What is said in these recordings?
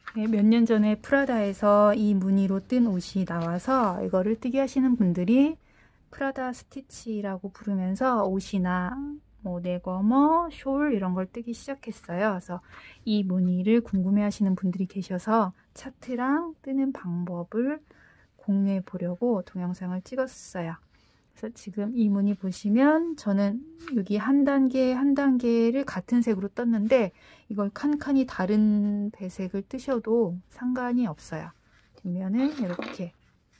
네, 몇 년 전에 프라다에서 이 무늬로 뜬 옷이 나와서 이거를 뜨게 하시는 분들이 프라다 스티치라고 부르면서 옷이나 뭐 네거머, 숄 이런 걸 뜨기 시작했어요. 그래서 이 무늬를 궁금해 하시는 분들이 계셔서 차트랑 뜨는 방법을 공유해 보려고 동영상을 찍었어요. 그래서 지금 이 무늬 보시면 저는 여기 한 단계 한 단계를 같은 색으로 떴는데 이걸 칸칸이 다른 배색을 뜨셔도 상관이 없어요. 뒷면은 이렇게,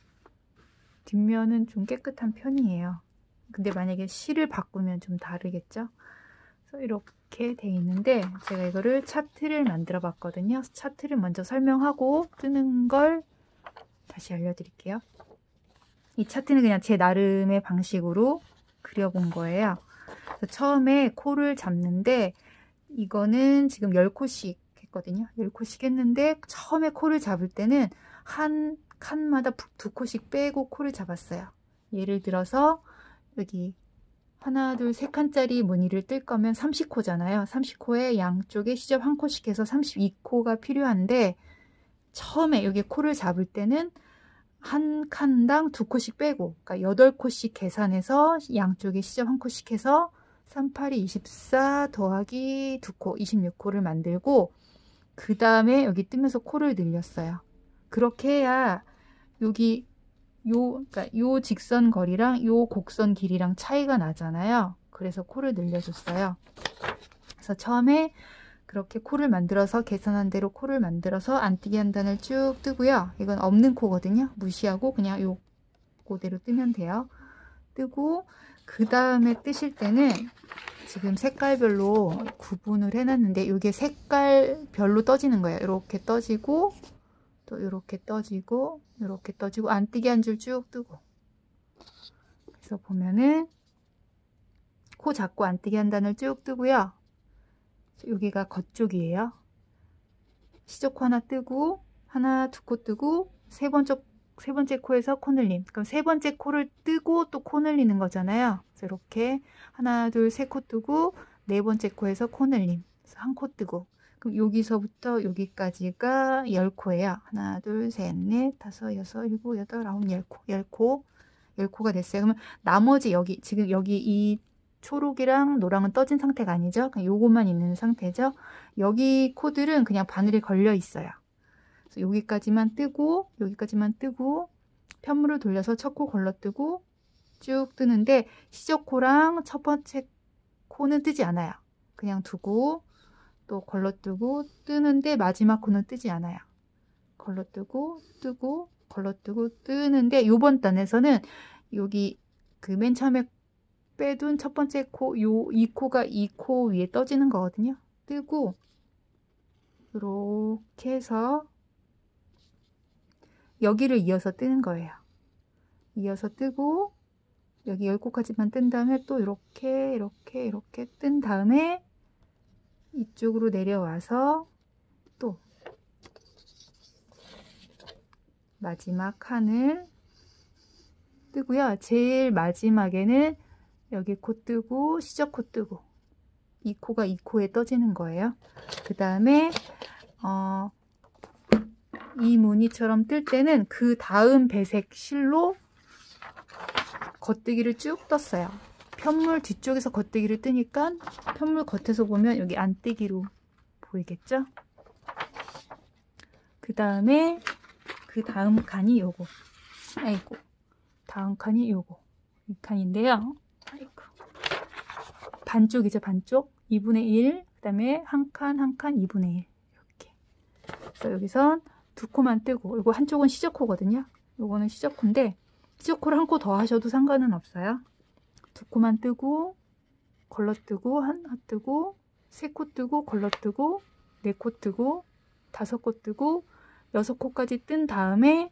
뒷면은 좀 깨끗한 편이에요. 근데 만약에 실을 바꾸면 좀 다르겠죠? 그래서 이렇게 돼 있는데 제가 이거를 차트를 만들어 봤거든요. 차트를 먼저 설명하고 뜨는 걸 다시 알려드릴게요. 이 차트는 그냥 제 나름의 방식으로 그려본 거예요. 그래서 처음에 코를 잡는데 이거는 지금 10코씩 했거든요. 10코씩 했는데 처음에 코를 잡을 때는 한 칸마다 2코씩 빼고 코를 잡았어요. 예를 들어서 여기 하나, 둘, 세 칸짜리 무늬를 뜰 거면 30코잖아요. 30코에 양쪽에 시접 한 코씩 해서 32코가 필요한데 처음에 여기 코를 잡을 때는 한 칸당 2코씩 빼고, 그러니까 8코씩 계산해서 양쪽에 시접 한 코씩 해서 3, 8이 24 더하기 2코, 26코를 만들고 그 다음에 여기 뜨면서 코를 늘렸어요. 그렇게 해야 여기 그러니까 요 직선 거리랑 요 곡선 길이랑 차이가 나잖아요. 그래서 코를 늘려줬어요. 그래서 처음에 그렇게 코를 만들어서 계산한 대로 코를 만들어서 안뜨기 한 단을 쭉 뜨고요. 이건 없는 코거든요. 무시하고 그냥 요 그대로 뜨면 돼요. 뜨고 그 다음에 뜨실 때는 지금 색깔별로 구분을 해놨는데 이게 색깔별로 떠지는 거예요. 이렇게 떠지고 또 이렇게 떠지고 이렇게 떠지고 안뜨기 한 줄 쭉 뜨고. 그래서 보면은 코 잡고 안뜨기 한 단을 쭉 뜨고요. 여기가 겉쪽이에요. 시접코 하나 뜨고 하나, 2코 뜨고 세 번째 코에서 코 늘림. 그럼 세 번째 코를 뜨고 또 코 늘리는 거잖아요. 그래서 이렇게 하나, 둘, 세 코 뜨고 네 번째 코에서 코 늘림. 그래서 한 코 뜨고. 그럼 여기서부터 여기까지가 10코예요. 하나, 둘, 셋, 넷, 다섯, 여섯, 일곱, 여덟, 아홉, 10코. 10코가 됐어요. 그러면 나머지 여기 지금 여기 이 초록이랑 노랑은 떠진 상태가 아니죠. 그냥 요것만 있는 상태죠. 여기 코들은 그냥 바늘에 걸려 있어요. 그래서 여기까지만 뜨고 여기까지만 뜨고 편물을 돌려서 첫 코 걸러뜨고 쭉 뜨는데 시접코랑 첫 번째 코는 뜨지 않아요. 그냥 두고 또 걸러뜨고 뜨는데 마지막 코는 뜨지 않아요. 걸러뜨고 뜨고 걸러뜨고 뜨는데 요번 단에서는 여기 그 맨 처음에 빼둔 첫 번째 코, 이 코가 이 코 위에 떠지는 거거든요. 뜨고 이렇게 해서 여기를 이어서 뜨는 거예요. 이어서 뜨고 여기 10코까지만 뜬 다음에 또 이렇게 뜬 다음에 이쪽으로 내려와서 또 마지막 칸을 뜨고요. 제일 마지막에는 여기 코 뜨고 시접 코 뜨고 이 코가 이 코에 떠지는 거예요. 그 다음에 이 무늬처럼 뜰 때는 그 다음 배색 실로 겉뜨기를 쭉 떴어요. 편물 뒤쪽에서 겉뜨기를 뜨니까 편물 겉에서 보면 여기 안뜨기로 보이겠죠? 그 다음에 그 다음 칸이 요거. 아이고, 다음 칸이 요거. 이 칸인데요. 아이고. 반쪽이죠, 반쪽. 2분의 1. 그 다음에 한 칸, 한 칸, 2분의 1. 이렇게. 그래서 여기선 2코만 뜨고, 이거 한쪽은 시접코거든요. 요거는 시접코인데, 시접코를 한 코 더 하셔도 상관은 없어요. 2코만 뜨고, 걸러뜨고, 하나 뜨고, 3코 뜨고, 걸러뜨고, 4코 뜨고, 5코 뜨고, 6코까지 뜬 다음에,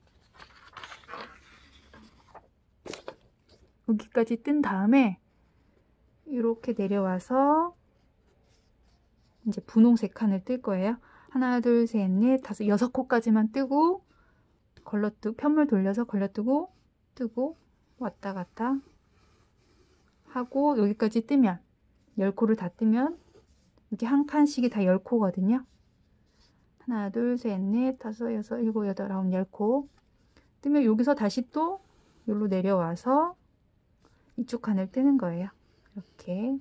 여기까지 뜬 다음에, 이렇게 내려와서, 이제 분홍색 칸을 뜰 거예요. 하나, 둘, 셋, 넷, 다섯, 6코까지만 뜨고, 걸러뜨고, 편물 돌려서 걸러뜨고, 뜨고, 왔다 갔다 하고, 여기까지 뜨면, 10코를 다 뜨면, 이렇게 한 칸씩이 다 10코거든요. 하나, 둘, 셋, 넷, 다섯, 여섯, 일곱, 여덟, 아홉, 열 코. 뜨면 여기서 다시 또 여기로 내려와서 이쪽 칸을 뜨는 거예요. 이렇게.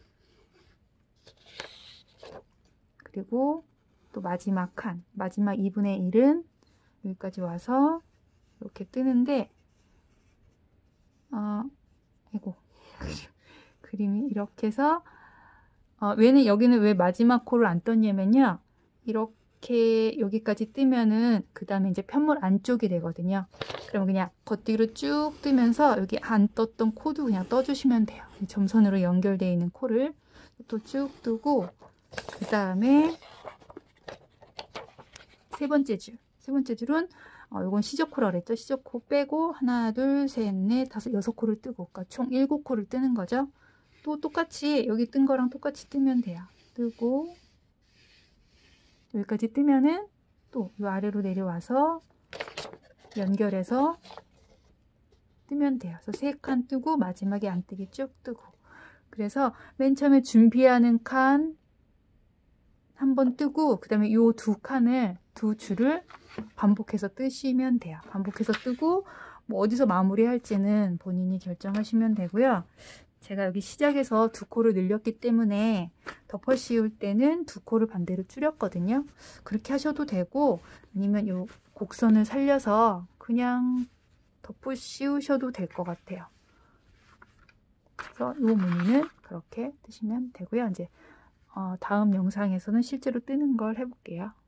그리고 또 마지막 칸, 마지막 2분의 1은 여기까지 와서 이렇게 뜨는데, 이거 그림이 이렇게 해서, 여기는 왜 마지막 코를 안 떴냐면요. 이렇게 여기까지 뜨면은 그 다음에 이제 편물 안쪽이 되거든요. 그럼 그냥 겉뒤로 쭉 뜨면서 여기 안 떴던 코도 그냥 떠주시면 돼요. 점선으로 연결되어 있는 코를 또 쭉 뜨고, 그 다음에 세 번째 줄은 요건 시저코라고 그랬죠. 시저코 빼고 하나, 둘, 셋, 넷, 다섯, 여섯 코를 뜨고, 그러니까 총 7코를 뜨는 거죠. 또 똑같이 여기 뜬 거랑 똑같이 뜨면 돼요. 뜨고 여기까지 뜨면은 또 이 아래로 내려와서 연결해서 뜨면 돼요. 그래서 3칸 뜨고 마지막에 안 뜨게 쭉 뜨고. 그래서 맨 처음에 준비하는 칸 한 번 뜨고, 그 다음에 요 두 줄을 반복해서 뜨시면 돼요. 반복해서 뜨고, 뭐 어디서 마무리할지는 본인이 결정하시면 되고요. 제가 여기 시작에서 2코를 늘렸기 때문에 덮어 씌울 때는 2코를 반대로 줄였거든요. 그렇게 하셔도 되고, 아니면 요 곡선을 살려서 그냥 덮어 씌우셔도 될 것 같아요. 그래서 이 무늬는 그렇게 뜨시면 되고요. 이제 다음 영상에서는 실제로 뜨는 걸 해볼게요.